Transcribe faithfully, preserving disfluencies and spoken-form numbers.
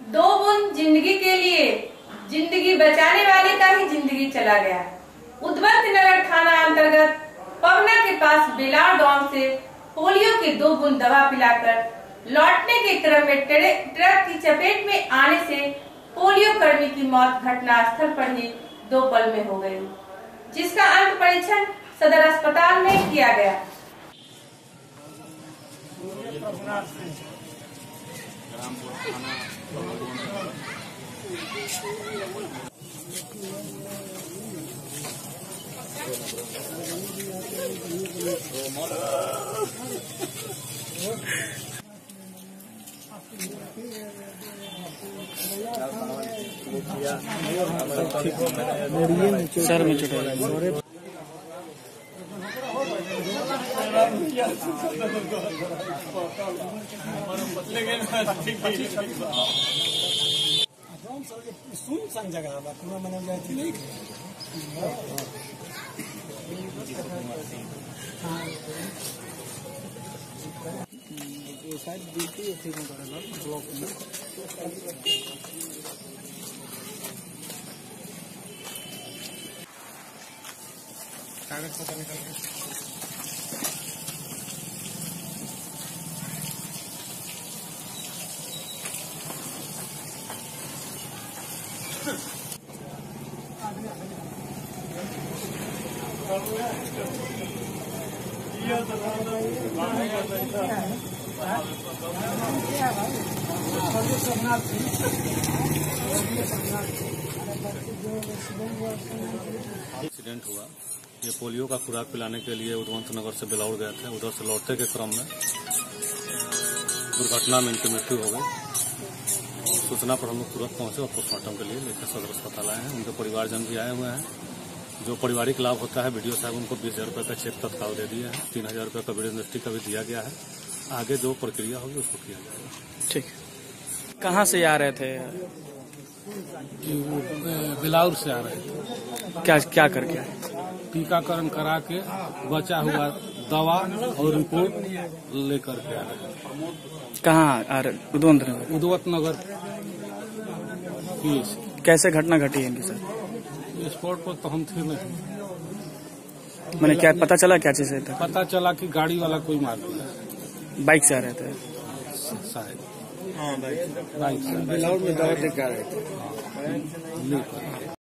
दो बूंद जिंदगी के लिए जिंदगी बचाने वाले का ही जिंदगी चला गया। उद्वंत नगर थाना अंतर्गत पवना के पास बेलार गांव से पोलियो की दो बूंद दवा पिलाकर लौटने के क्रम में ट्रक की चपेट में आने से पोलियो कर्मी की मौत घटना स्थल पर ही दो पल में हो गई, जिसका अंत परीक्षण सदर अस्पताल में किया गया। सर में चढ़ा सुनसान जगह मैंने नहीं शायद ड्यूटी थी ब्लॉक में कागज पता निकल के एक्सीडेंट हुआ। ये पोलियो का खुराक पिलाने के लिए उद्वंत नगर से बिलाउड़ गए थे। उधर से लौटते के क्रम में दुर्घटना में इनकी मृत्यु हो गई। सूचना पर हम लोग तुरंत पहुंचे और पोस्टमार्टम के लिए लेकर सदर अस्पताल आए हैं। उनके परिवारजन भी आए हुए हैं। जो पारिवारिक लाभ होता है, वीडियो साहब उनको बीस हजार रुपये का चेक तत्काल दे दिया है। तीन हजार रुपये का वीडियो इंडस्ट्री का भी दिया गया है। आगे जो प्रक्रिया होगी उसको किया जाएगा। ठीक। कहाँ से आ रहे थे? कि वो बिलाउर से आ रहे थे। क्या क्या करके? टीकाकरण करा के बचा हुआ दवा और रिपोर्ट लेकर के आ रहे थे। कहाँ आ रहे? उद्वंत नगर। उद्वंत नगर पीएस। कैसे घटना घटी है इनकी सर? स्पॉट पर तो हम थे नहीं। मैंने क्या पता चला क्या चीज है? पता चला कि गाड़ी वाला कोई मार दिया। बाइक से आ रहे थे शायद। हाँ, बाइक से बिलाउर में दवा लेकर आ रहे थे। लेकर